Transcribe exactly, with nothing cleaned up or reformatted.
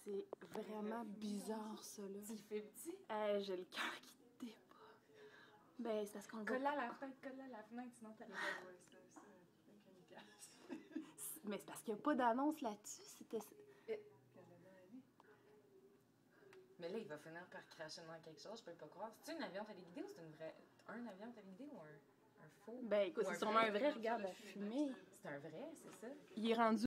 C'est vraiment bizarre, ça, là. Tu le fais petit? Hey, j'ai le cœur qui débat. Ben, c'est parce qu'on le voit. Colle à la fenêtre, colle à la fenêtre, sinon t'allais pas voir ça, ça, avec Mais c'est parce qu'il n'y a pas d'annonce là-dessus. C'était. Mais là, il va finir par cracher dans quelque chose, je peux pas croire. C'est-tu un avion téléguidé ou c'est une vraie... un avion téléguidé ou un, un faux? Ben, écoute, Ou c'est un sûrement un vrai, vrai? regarde la fumée. C'est un vrai, c'est ça? Il est rendu